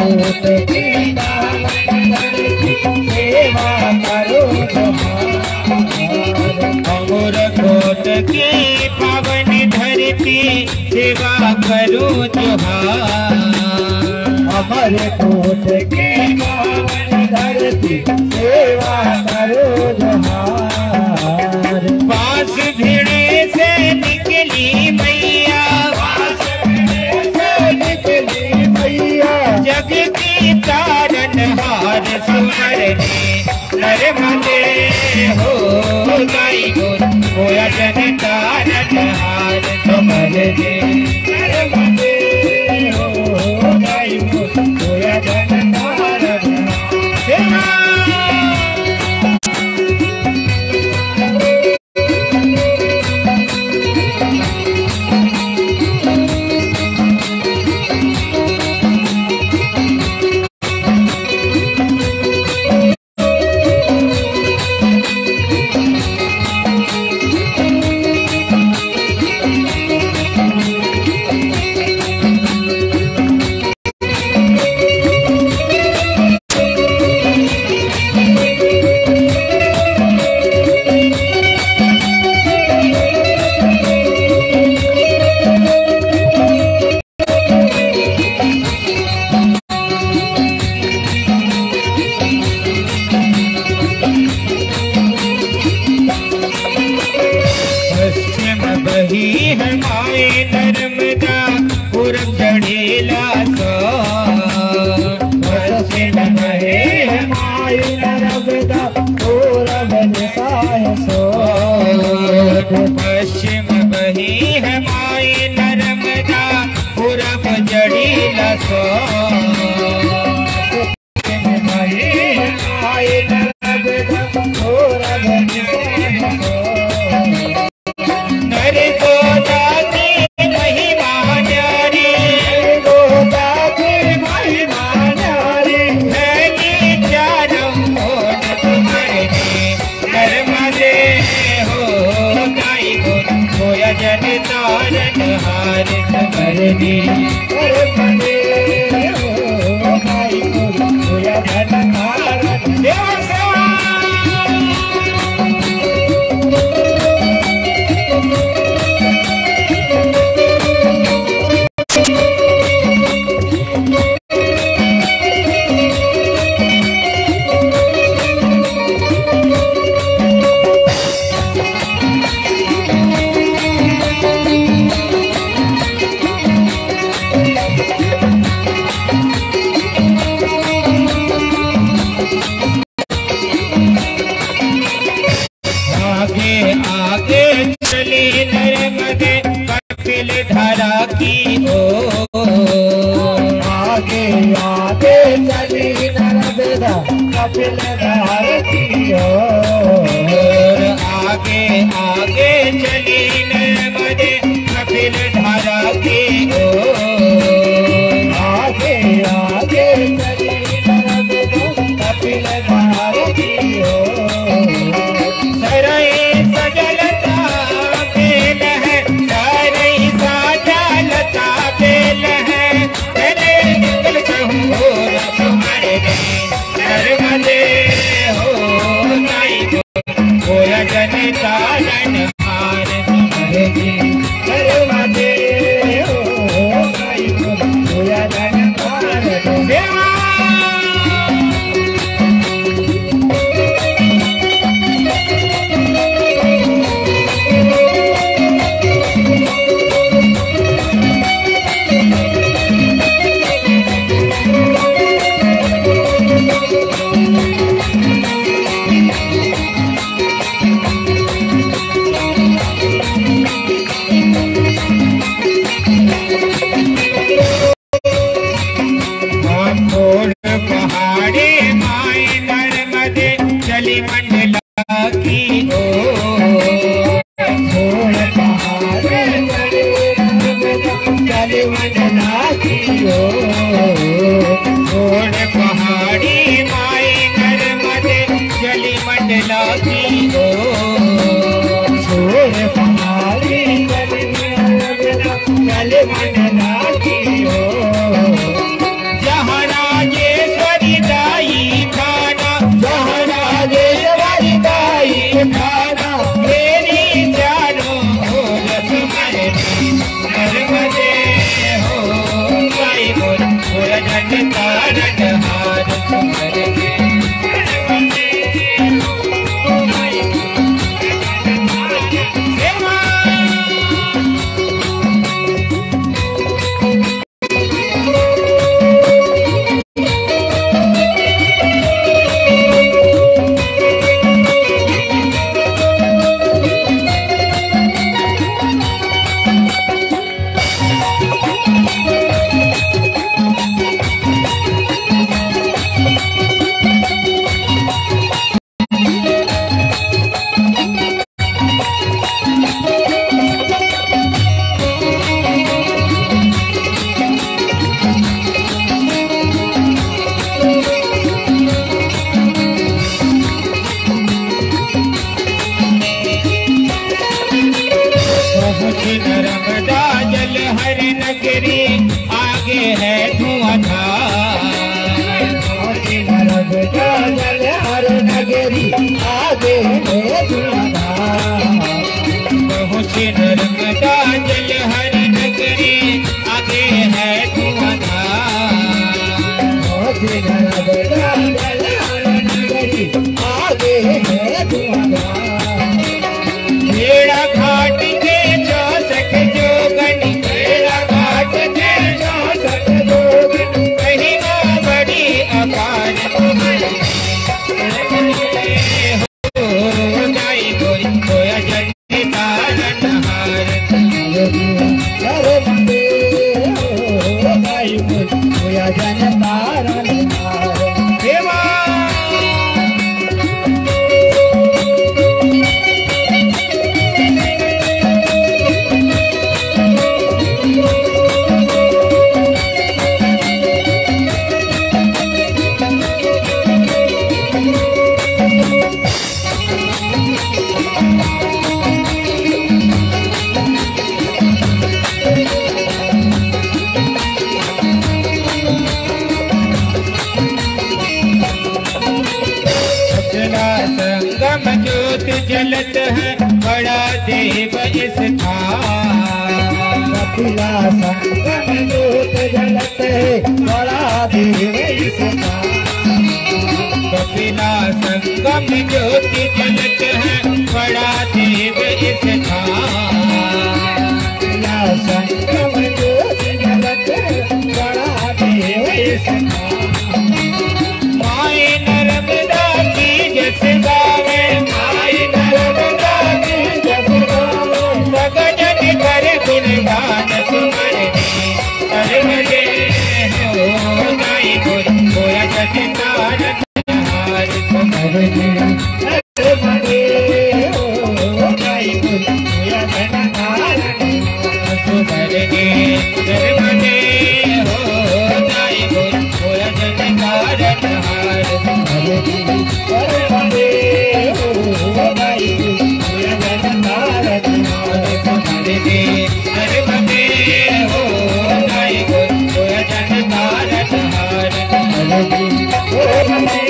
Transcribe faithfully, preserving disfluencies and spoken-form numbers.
Coat की पावन धरती सेवा करो जोहार। अमर कोट की पावन धरती सेवा करो जोहार। अमर कोट की पावन धरती सेवा करो जोहार। पास भिड़े से निकली मैया, पास भिड़े से निकली मैया, जग की तारन हार सुमरने नर्मदे हो गाई गुण होया जन तारन हार सुमरने नर्मदे हो गाई गुण होया जन तारन हार। पश्चिम बही है माई नर्मदा पूरब जड़ीला सो। बही है माई नर्मदा पूरब जड़ीला सो। नर गोदा की महिमा न्यारी, गोदा की महिमा न्यारी, धनी चारों ओर तुम्हारे नर्मदे हो गाई गुण होया जन तारन हार सुमरने नर्मदे हो गाई गुण होया जन तारन धारा की ओ। आगे आगे चली नर्मदा कपिल धार की ओर। आगे आगे चली नर्मदे कपिल धारा की ओर। आगे आगे चली नर्मदा कपिल धार की ओर। सरई सजलता बेल है, सरई सजलता बेल है, तेरे निकल कहूँ और तुम्हारे नर्मदे हो गाई गुण होया जन तारन हार सुमरने नर्मदे हो गाई गुण होया जन तारन सेवा। पहाड़ी माई नर्मदे चली मंडला की ओ। पहाड़े चली मंडला की ओ। पहाड़ी माई नर्मदे चली मंडला की ओ। पहाड़ी चली मंडला की ओ। जहाँ जल हर नगरी आगे है धुआंधार। पहुँचे नर्मदा जल हर नगरी आगे है धुआंधार। पहुँचे नर्मदा जल हर नगरी आगे है धुआंधार। बेड़ा घाट के चौसठ जोगन, बेड़ा घाट के चौसठ जोगन, महिमा बड़ी अपार तुम्हारी हो गाई गोरी खोया जन्नी तारनहार। अरे बंदे हो गाई गोरी खोया जन तारनहार। देवा संगम ज्योत जलत है बड़ा देव स्थान। कपिला संगम ज्योत जलत है बड़ा देव स्थान। कपिला संगम ज्योत जलत है बड़ा देव स्थान। कपिला संगम ज्योत जलत है बड़ा देव स्थान। माए नर्मदा की जस गावे, माए नर्मदा की जस गावे, सगजन कर गुणगान तुम्हारे अरे हो गाई गोरी खोया जन तारनहार। अरे बंदे हो गाई गोरी खोया जन तारनहार। सुमरने नर्मदे हो गाई गोरी खोया जन तारनहार। अरे बंदे हो गाई गोरी खोया जन तारनहार। सुमरने नर्मदे हो गाई गोरी खोया जन तारनहार। अरे बंदे